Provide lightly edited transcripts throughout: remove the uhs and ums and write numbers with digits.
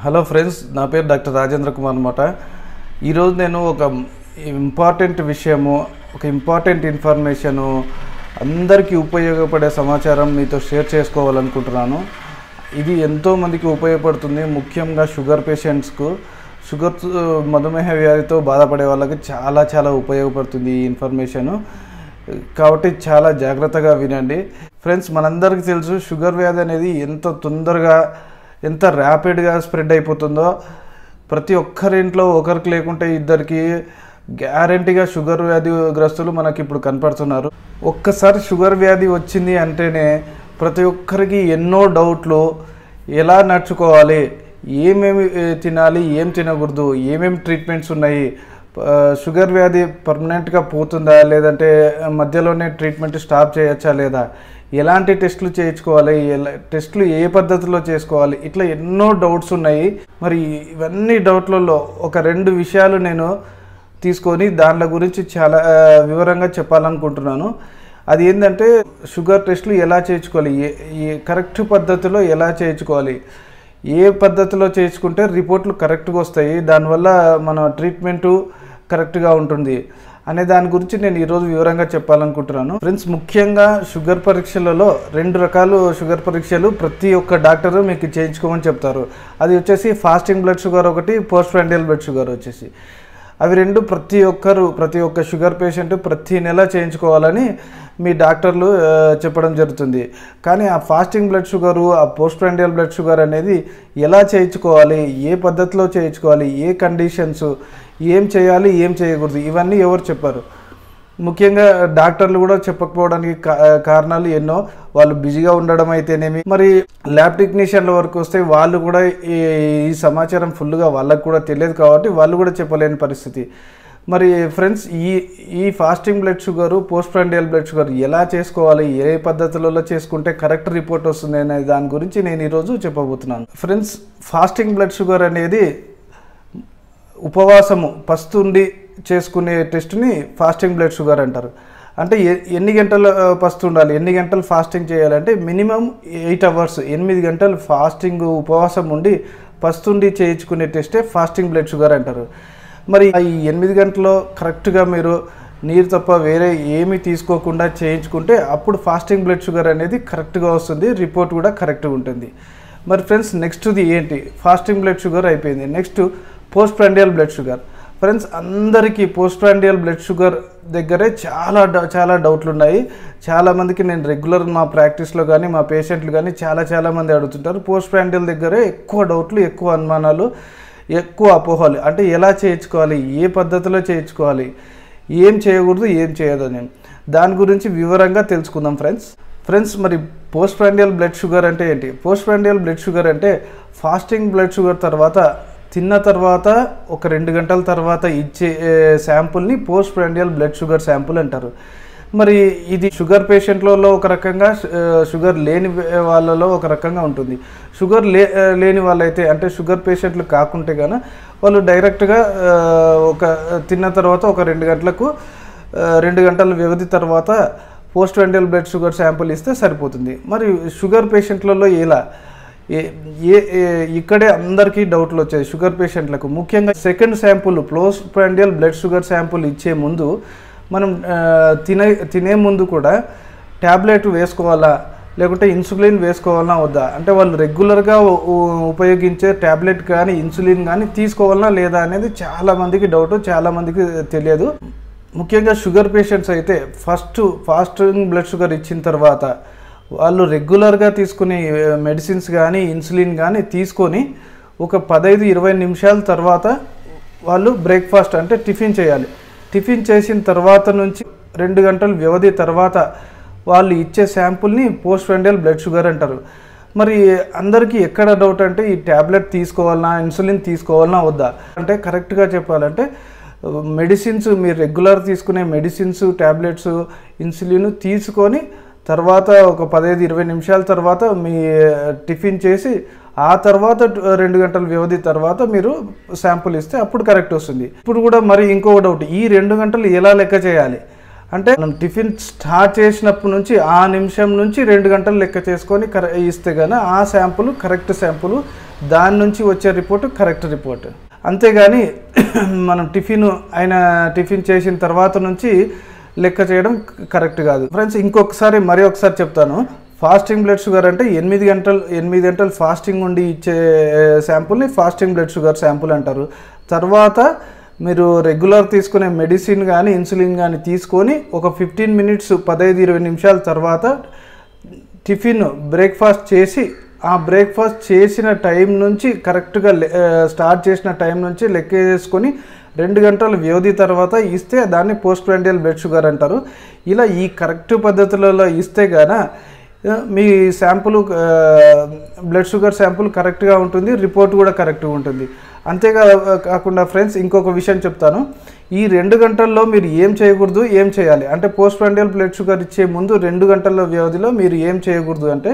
Hello friends, నా పేరు doctor Rajendra Kumar అన్నమాట. ఈరోజు నేను ఒక ఇంపార్టెంట్ విషయము, ఒక ఇంపార్టెంట్ ఇన్ఫర్మేషను, అందరికీ ఉపయోగపడే సమాచారం మీతో షేర్ చేసుకోవాలనుకుంటున్నాను. ఇది ఎంతోమందికి ఉపయోగపడుతుంది. ముఖ్యంగా షుగర్ పేషెంట్స్కు, మధుమేహ వ్యాధితో బాధపడే వాళ్ళకి చాలా ఉపయోగపడుతుంది ఈ ఇన్ఫర్మేషను. కాబట్టి చాలా జాగ్రత్తగా వినండి ఫ్రెండ్స్. మనందరికీ తెలుసు, షుగర్ వ్యాధి అనేది ఎంత తొందరగా, ఎంత ర్యాపిడ్గా స్ప్రెడ్ అయిపోతుందో. ప్రతి ఒక్కరింట్లో ఒకరికి లేకుంటే ఇద్దరికి గ్యారంటీగా షుగర్ వ్యాధి గ్రస్తులు మనకి ఇప్పుడు కనపడుతున్నారు. ఒక్కసారి షుగర్ వ్యాధి వచ్చింది అంటేనే ప్రతి ఒక్కరికి ఎన్నో డౌట్లు. ఎలా నడుచుకోవాలి, ఏమేమి తినాలి, ఏం తినకూడదు, ఏమేమి ట్రీట్మెంట్స్ ఉన్నాయి, షుగర్ వ్యాధి పర్మనెంట్గా పోతుందా లేదంటే మధ్యలోనే ట్రీట్మెంట్ స్టాప్ చేయొచ్చా లేదా, ఎలాంటి టెస్టులు చేయించుకోవాలి, టెస్టులు ఏ పద్ధతిలో చేసుకోవాలి, ఇట్లా ఎన్నో డౌట్స్ ఉన్నాయి. మరి ఇవన్నీ డౌట్లలో ఒక 2 విషయాలు నేను తీసుకొని దాని గురించి చాలా వివరంగా చెప్పాలనుకుంటున్నాను. అది ఏంటంటే, షుగర్ టెస్టులు ఎలా చేయించుకోవాలి, ఏ కరెక్ట్ పద్ధతిలో ఎలా చేయించుకోవాలి, ఏ పద్ధతిలో చేయించుకుంటే రిపోర్ట్లు కరెక్ట్గా వస్తాయి, దానివల్ల మన ట్రీట్మెంటు కరెక్ట్గా ఉంటుంది అనే దాని గురించి నేను ఈరోజు వివరంగా చెప్పాలనుకుంటున్నాను. ఫ్రెండ్స్, ముఖ్యంగా షుగర్ పరీక్షలలో 2 రకాలు షుగర్ పరీక్షలు ప్రతి ఒక్క డాక్టరు మీకు చేయించుకోమని చెప్తారు. అది వచ్చేసి ఫాస్టింగ్ బ్లడ్ షుగర్ ఒకటి, పోస్ట్ ప్రాండియల్ బ్లడ్ షుగర్ వచ్చేసి. అవి 2 ప్రతి ఒక్క షుగర్ పేషెంట్ ప్రతి నెల చేయించుకోవాలని మీ డాక్టర్లు చెప్పడం జరుగుతుంది. కానీ ఆ ఫాస్టింగ్ బ్లడ్ షుగరు, ఆ పోస్ట్ ప్రాండియల్ బ్లడ్ షుగర్ అనేది ఎలా చేయించుకోవాలి, ఏ పద్ధతిలో చేయించుకోవాలి, ఏ కండిషన్స్, ఏం చేయాలి, ఏం చేయకూడదు, ఇవన్నీ ఎవరు చెప్పారు. ముఖ్యంగా డాక్టర్లు కూడా చెప్పకపోవడానికి కారణాలు ఎన్నో. వాళ్ళు బిజీగా ఉండడం అయితేనేమి, మరి ల్యాబ్ టెక్నీషియన్ల వరకు వస్తే వాళ్ళు కూడా ఈ సమాచారం ఫుల్గా వాళ్ళకు కూడా తెలియదు కాబట్టి వాళ్ళు కూడా చెప్పలేని పరిస్థితి. మరి ఫ్రెండ్స్, ఈ fasting blood sugar, post prandial blood sugar ఎలా చేసుకోవాలి, ఏ పద్ధతులలో చేసుకుంటే కరెక్ట్ రిపోర్ట్ వస్తుంది అనే దాని గురించి నేను ఈరోజు చెప్పబోతున్నాను. ఫ్రెండ్స్, ఫాస్టింగ్ బ్లడ్ షుగర్ అనేది ఉపవాసము పస్తుండి చేసుకునే టెస్ట్ని ఫాస్టింగ్ బ్లడ్ షుగర్ అంటారు. అంటే ఎన్ని గంటలు పస్తు ఉండాలి, ఎన్ని గంటలు ఫాస్టింగ్ చేయాలంటే మినిమం 8 అవర్స్, 8 గంటలు ఫాస్టింగ్ ఉపవాసం ఉండి పస్తుండి చేయించుకునే టెస్టే ఫాస్టింగ్ బ్లడ్ షుగర్ అంటారు. మరి ఈ 8 గంటల్లో కరెక్ట్గా మీరు నీరు తప్ప వేరే ఏమీ తీసుకోకుండా చేయించుకుంటే అప్పుడు ఫాస్టింగ్ బ్లడ్ షుగర్ అనేది కరెక్ట్గా వస్తుంది, రిపోర్ట్ కూడా కరెక్ట్గా ఉంటుంది. మరి ఫ్రెండ్స్, నెక్స్ట్ది ఏంటి? ఫాస్టింగ్ బ్లడ్ షుగర్ అయిపోయింది. Next post prandial blood sugar. Friends, అందరికీ పోస్ట్ ప్రాండియల్ బ్లడ్ షుగర్ దగ్గరే చాలా డౌట్లు ఉన్నాయి. చాలామందికి నేను రెగ్యులర్ మా ప్రాక్టీస్లో కానీ మా పేషెంట్లు కానీ చాలామంది అడుగుతుంటారు. పోస్ట్ ప్రాండియల్ దగ్గరే ఎక్కువ డౌట్లు, ఎక్కువ అనుమానాలు, ఎక్కువ అపోహలు. అంటే ఎలా చేయించుకోవాలి, ఏ పద్ధతిలో చేయించుకోవాలి, ఏం చేయకూడదు, ఏం చేయదని దాని గురించి వివరంగా తెలుసుకుందాం ఫ్రెండ్స్. మరి పోస్ట్ ప్రాండియల్ బ్లడ్ షుగర్ అంటే ఏంటి? పోస్ట్ ప్రాండియల్ బ్లడ్ షుగర్ అంటే ఫాస్టింగ్ బ్లడ్ షుగర్ తర్వాత, తిన్న తర్వాత ఒక 2 గంటల తర్వాత ఇచ్చే శాంపుల్ని post prandial blood sugar sample అంటారు. మరి ఇది షుగర్ పేషెంట్లలో ఒక రకంగా, షుగర్ లేని వాళ్ళలో ఒక రకంగా ఉంటుంది. షుగర్ లేని వాళ్ళైతే, అంటే షుగర్ పేషెంట్లు కాకుంటే కానీ వాళ్ళు డైరెక్ట్గా ఒక తిన్న తర్వాత ఒక 2 గంటలకు 2 గంటల వ్యవధి తర్వాత post prandial blood sugar sample ఇస్తే సరిపోతుంది. మరి షుగర్ పేషెంట్లలో ఎలా, ఇక్కడే అందరికీ డౌట్లు వచ్చాయి షుగర్ పేషెంట్లకు. ముఖ్యంగా second sample, post prandial blood sugar sample ఇచ్చే ముందు మనం తినే ముందు కూడా ట్యాబ్లెట్ వేసుకోవాలా లేకుంటే ఇన్సులిన్ వేసుకోవాలన్నా వద్దా, అంటే వాళ్ళు రెగ్యులర్గా ఉపయోగించే ట్యాబ్లెట్ కానీ ఇన్సులిన్ కానీ తీసుకోవాలన్నా లేదా అనేది చాలామందికి డౌట్, చాలామందికి తెలియదు. ముఖ్యంగా షుగర్ పేషెంట్స్ అయితే ఫాస్టింగ్ బ్లడ్ షుగర్ ఇచ్చిన తర్వాత వాళ్ళు రెగ్యులర్గా తీసుకునే మెడిసిన్స్ కానీ ఇన్సులిన్ కానీ తీసుకొని ఒక 15-20 నిమిషాల తర్వాత వాళ్ళు బ్రేక్ఫాస్ట్ అంటే టిఫిన్ చేయాలి. టిఫిన్ చేసిన తర్వాత నుంచి 2 గంటల వ్యవధి తర్వాత వాళ్ళు ఇచ్చే శాంపుల్ని పోస్ట్ ప్రాండియల్ బ్లడ్ షుగర్ అంటారు. మరి అందరికీ ఎక్కడ డౌట్ అంటే, ఈ ట్యాబ్లెట్ తీసుకోవాలన్నా, ఇన్సులిన్ తీసుకోవాలన్నా వద్దా అంటే, కరెక్ట్గా చెప్పాలంటే మెడిసిన్స్, మీరు రెగ్యులర్ తీసుకునే మెడిసిన్స్, ట్యాబ్లెట్స్, ఇన్సులిన్ తీసుకొని తర్వాత ఒక 15-20 నిమిషాల తర్వాత మీ టిఫిన్ చేసి ఆ తర్వాత 2 గంటల వ్యవధి తర్వాత మీరు శాంపుల్ ఇస్తే అప్పుడు కరెక్ట్ వస్తుంది. ఇప్పుడు కూడా మరి ఇంకో డౌట్, ఈ 2 గంటలు ఎలా లెక్క చేయాలి అంటే మనం టిఫిన్ స్టార్ట్ చేసినప్పటి నుంచి ఆ నిమిషం నుంచి 2 గంటలు లెక్క చేసుకొని ఇస్తే కానీ ఆ శాంపుల్ కరెక్ట్ శాంపుల్, దాని నుంచి వచ్చే రిపోర్టు కరెక్ట్ రిపోర్ట్. అంతేగాని మనం టిఫిన్ చేసిన తర్వాత నుంచి లెక్క చేయడం కరెక్ట్ కాదు ఫ్రెండ్స్. మరి ఒకసారి చెప్తాను. ఫాస్టింగ్ బ్లడ్ షుగర్ అంటే 8 గంటలు ఫాస్టింగ్ ఉండి ఇచ్చే శాంపుల్ని ఫాస్టింగ్ బ్లడ్ షుగర్ శాంపుల్ అంటారు. తర్వాత మీరు రెగ్యులర్ తీసుకునే మెడిసిన్ కానీ ఇన్సులిన్ కానీ తీసుకొని ఒక 15 మినిట్స్ 15-20 నిమిషాల తర్వాత టిఫిన్ బ్రేక్ఫాస్ట్ చేసి, ఆ బ్రేక్ఫాస్ట్ చేసిన టైం నుంచి కరెక్ట్గా స్టార్ట్ చేసిన టైం నుంచి లెక్క చేసుకొని 2 గంటల వ్యవధి తర్వాత ఇస్తే దాన్ని పోస్ట్ ప్రాండియల్ బ్లడ్ షుగర్ అంటారు. ఇలా ఈ కరెక్ట్ పద్ధతులలో ఇస్తే గాన మీ శాంపుల్ బ్లడ్ షుగర్ శాంపుల్ కరెక్ట్గా ఉంటుంది, రిపోర్ట్ కూడా కరెక్ట్గా ఉంటుంది. అంతేకాకుండా ఫ్రెండ్స్ ఇంకొక విషయం చెప్తాను. ఈ 2 గంటల్లో మీరు ఏం చేయకూడదు, ఏం చేయాలి అంటే పోస్ట్ ప్రాండియల్ బ్లడ్ షుగర్ ఇచ్చే ముందు 2 గంటల వ్యవధిలో మీరు ఏం చేయకూడదు అంటే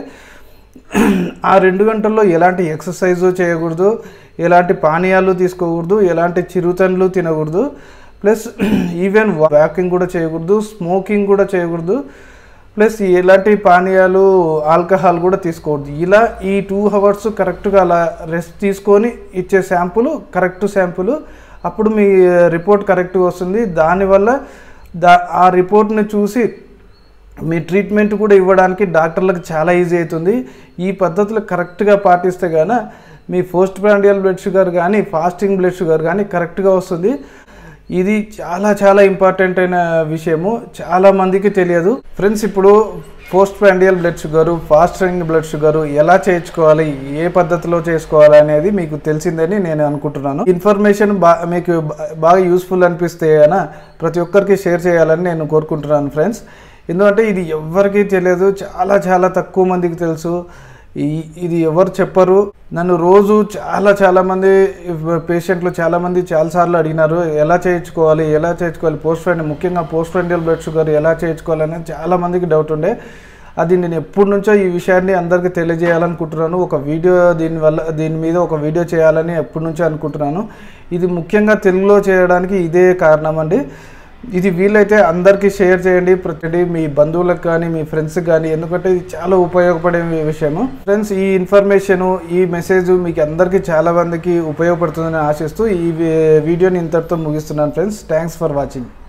ఆ 2 గంటల్లో ఎలాంటి ఎక్సర్సైజు చేయకూడదు, ఎలాంటి పానీయాలు తీసుకోకూడదు, ఎలాంటి చిరుతిండ్లు తినకూడదు, ప్లస్ ఈవెన్ వాకింగ్ కూడా చేయకూడదు, స్మోకింగ్ కూడా చేయకూడదు, ప్లస్ ఎలాంటి పానీయాలు ఆల్కహాల్ కూడా తీసుకోకూడదు. ఇలా ఈ 2 అవర్స్ కరెక్ట్గా అలా రెస్ట్ తీసుకొని ఇచ్చే శాంపుల్ కరెక్ట్ శాంపుల్, అప్పుడు మీ రిపోర్ట్ కరెక్ట్గా వస్తుంది. దానివల్ల ఆ రిపోర్ట్ని చూసి మీ ట్రీట్మెంట్ కూడా ఇవ్వడానికి డాక్టర్లకు చాలా ఈజీ అవుతుంది. ఈ పద్ధతులు కరెక్ట్గా పాటిస్తే గాన మీ పోస్ట్ ప్రాండియల్ బ్లడ్ షుగర్ కానీ ఫాస్టింగ్ బ్లడ్ షుగర్ కానీ కరెక్ట్గా వస్తుంది. ఇది చాలా ఇంపార్టెంట్ అయిన విషయము, చాలామందికి తెలియదు ఫ్రెండ్స్. ఇప్పుడు post prandial blood sugar, fasting blood sugar ఎలా చేయించుకోవాలి, ఏ పద్ధతిలో చేసుకోవాలి అనేది మీకు తెలిసిందని నేను అనుకుంటున్నాను. ఇన్ఫర్మేషన్ మీకు బాగా యూస్ఫుల్ అనిపిస్తే అయినా ప్రతి ఒక్కరికి షేర్ చేయాలని నేను కోరుకుంటున్నాను ఫ్రెండ్స్. ఎందుకంటే ఇది ఎవరికీ తెలియదు, చాలా తక్కువ మందికి తెలుసు. ఇది ఎవరు చెప్పరు. నన్ను రోజు చాలామంది పేషెంట్లు చాలాసార్లు అడిగినారు ఎలా చేయించుకోవాలి ముఖ్యంగా పోస్ట్ ప్రాండియల్ బ్లడ్ షుగర్ ఎలా చేయించుకోవాలి అనేది చాలామందికి డౌట్ ఉండే. అది నేను ఎప్పటి నుంచో ఈ విషయాన్ని అందరికీ తెలియజేయాలనుకుంటున్నాను. దీని మీద ఒక వీడియో చేయాలని ఎప్పటి నుంచో అనుకుంటున్నాను. ఇది ముఖ్యంగా తెలుగులో చేయడానికి ఇదే కారణం అండి. ఇది వీలైతే అందరికీ షేర్ చేయండి, మీ బంధువులకు కానీ మీ ఫ్రెండ్స్కి కానీ, ఎందుకంటే ఇది చాలా ఉపయోగపడే విషయము ఫ్రెండ్స్. ఈ ఇన్ఫర్మేషను, ఈ మెసేజ్ మీకు అందరికీ చాలా మందికి ఉపయోగపడుతుందని ఆశిస్తూ ఈ వీడియోని ఇంతటితో ముగిస్తున్నాను ఫ్రెండ్స్. Thanks for watching.